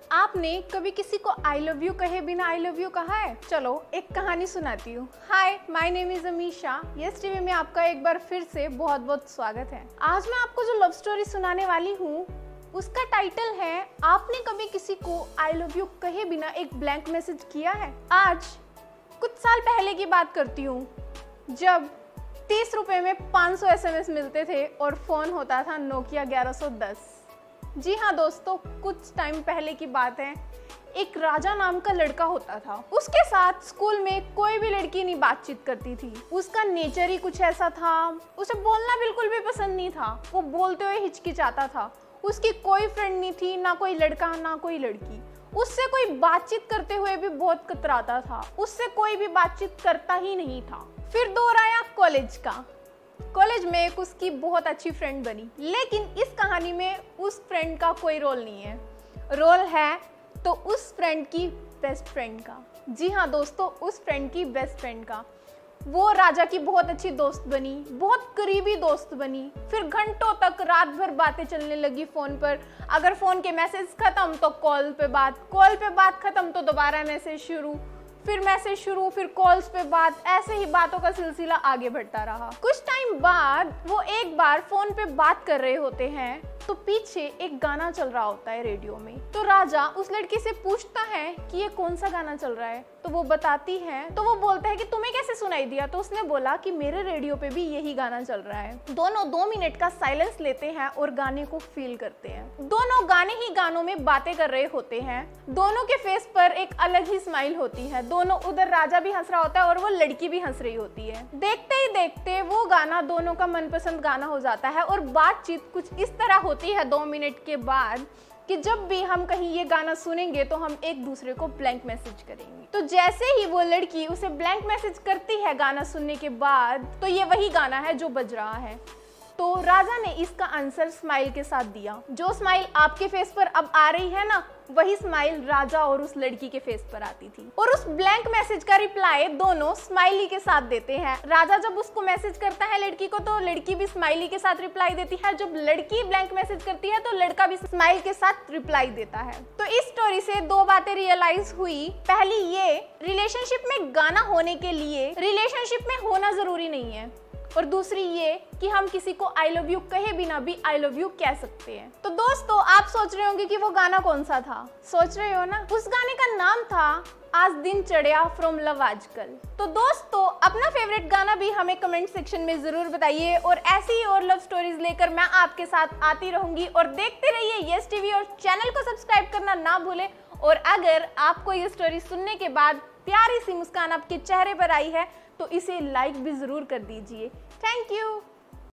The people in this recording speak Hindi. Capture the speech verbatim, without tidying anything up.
आपने कभी किसी को आई लव यू कहे बिना आई लव यू कहा है? चलो एक कहानी सुनाती हूँ। Hi, my name is Amisha. Yes TV में आपका एक बार फिर से बहुत बहुत स्वागत है। आज मैं आपको जो लव स्टोरी सुनाने वाली हूँ उसका टाइटल है आपने कभी किसी को आई लव यू कहे बिना एक ब्लैंक मैसेज किया है। आज कुछ साल पहले की बात करती हूँ जब तीस रुपए में पाँच सौ एस एम एस मिलते थे और फोन होता था नोकिया ग्यारह सौ दस। जी हाँ दोस्तों, कुछ टाइम पहले की बात है। एक राजा नाम का लड़का होता था। उसके साथ स्कूल में कोई भी लड़की नहीं बातचीत करती थी। उसका नेचर ही कुछ ऐसा था, उसे बोलना बिल्कुल भी पसंद नहीं था। वो बोलते हुए हिचकिचाता था। उसकी कोई फ्रेंड नहीं थी, ना कोई लड़का ना कोई लड़की। उससे कोई बातचीत करते हुए भी बहुत कतराता था। उससे कोई भी बातचीत करता ही नहीं था। फिर दौर आया कॉलेज का। कॉलेज में एक उसकी बहुत अच्छी फ्रेंड बनी, लेकिन इस कहानी में उस फ्रेंड का कोई रोल नहीं है। रोल है तो उस फ्रेंड की बेस्ट फ्रेंड का। जी हाँ दोस्तों, उस फ्रेंड की बेस्ट फ्रेंड का। वो राजा की बहुत अच्छी दोस्त बनी, बहुत करीबी दोस्त बनी। फिर घंटों तक रात भर बातें चलने लगी फोन पर। अगर फोन के मैसेज खत्म तो कॉल पे बात, कॉल पे बात खत्म तो दोबारा मैसेज शुरू, फिर मैसेज शुरू, फिर कॉल्स पे बात। ऐसे ही बातों का सिलसिला आगे बढ़ता रहा। कुछ टाइम बाद वो एक बार फोन पे बात कर रहे होते हैं तो पीछे एक गाना चल रहा होता है रेडियो में। तो राजा उस लड़की से पूछता है कि ये कौन सा गाना चल रहा है। तो वो बताती है। तो वो बोलता है कि तुम्हें कैसे सुनाई दिया? तो उसने बोला कि मेरे रेडियो पे भी यही गाना चल रहा है। दोनों दो मिनट का साइलेंस लेते हैं और गाने को फील करते हैं। दोनों गाने ही गानों में बातें कर रहे होते हैं। दोनों के फेस पर एक अलग ही स्माइल होती है। दोनों, उधर राजा भी हंस रहा होता है और वो लड़की भी हंस रही होती है। देखते ही देखते वो गाना दोनों का मनपसंद गाना हो जाता है और बातचीत कुछ इस तरह होती है दो मिनट के बाद कि जब भी हम कहीं ये गाना सुनेंगे तो हम एक दूसरे को ब्लैंक मैसेज करेंगे। तो जैसे ही वो लड़की उसे ब्लैंक मैसेज करती है गाना सुनने के बाद, तो ये वही गाना है जो बज रहा है। तो राजा ने इसका आंसर स्माइल के साथ दिया। जो स्माइल आपके फेस पर अब आ रही है ना, वही स्माइल राजा और उस लड़की के फेस पर आती थी। और उस ब्लैंक मैसेज का रिप्लाई दोनों स्माइली के साथ देते हैं। राजा जब उसको मैसेज करता है लड़की को तो लड़की भी स्माइली के साथ रिप्लाई देती है। जब लड़की ब्लैंक मैसेज करती है तो लड़का भी स्माइल के साथ रिप्लाई देता है। तो इस स्टोरी से दो बातें रियलाइज हुई। पहली ये, रिलेशनशिप में गाना होने के लिए रिलेशनशिप में होना जरूरी नहीं है। और दूसरी ये कि हम किसी को आई लव यू कहे बिना भी आई लव यू कह सकते हैं। तो दोस्तों, आप सोच रहे होंगे कि वो गाना कौन सा था। सोच रहे हो ना? उस गाने का नाम था आज दिन चढ़िया फ्रॉम लव आजकल। तो दोस्तों, अपना फेवरेट गाना भी हमें कमेंट सेक्शन में जरूर बताइए और ऐसी और लव स्टोरीज लेकर मैं आपके साथ आती रहूंगी। और देखते रहिए यस टीवी और चैनल को सब्सक्राइब करना ना भूलें। और अगर आपको ये स्टोरी सुनने के बाद प्यारी सी मुस्कान आपके चेहरे पर आई है तो इसे लाइक भी जरूर कर दीजिए। Thank you.